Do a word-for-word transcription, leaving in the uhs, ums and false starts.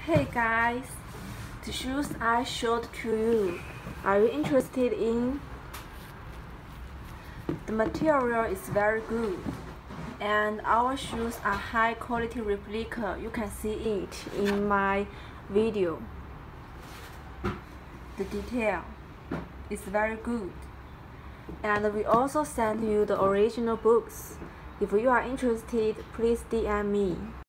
Hey guys, the shoes I showed to you, are you interested in? The material is very good, and our shoes are high quality replica. You can see it in my video. The detail is very good, and we also sent you the original books. If you are interested, please D M me.